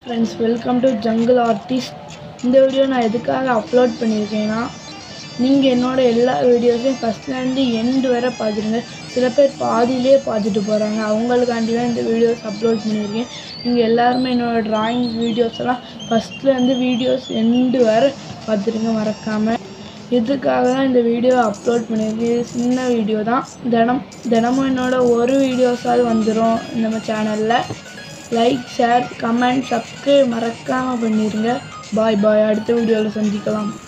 Friends, welcome to Jungle Artist. இந்த video நான் எதுக்காக அப்லோட் பண்ணியிருக்கேன்னா, நீங்கள் என்னோட எல்லா வீடியோஸையும் ஃபஸ்ட்லேருந்து எண்டு வரை பார்த்துருங்க. சில பேர் பாதியிலே பார்த்துட்டு போகிறாங்க. அவங்களுக்காண்டி தான் இந்த வீடியோஸ் அப்லோட் பண்ணியிருக்கேன். நீங்கள் எல்லாருமே என்னோடய ட்ராயிங் வீடியோஸ் எல்லாம் ஃபஸ்ட்லேருந்து வீடியோஸ் எண்டு வரை பார்த்துருங்க மறக்காமல். இதுக்காக தான் இந்த வீடியோ அப்லோட் பண்ணியிருக்கேன். இது சின்ன வீடியோ தான். தினமும் என்னோட ஒரு வீடியோஸாவது வந்துடும் நம்ம சேனலில். லைக், ஷேர், கமெண்ட், சப்ஸ்கிரைப் மறக்காமல் பண்ணிடுங்க. பாய். அடுத்த வீடியோவில் சந்திக்கலாம்.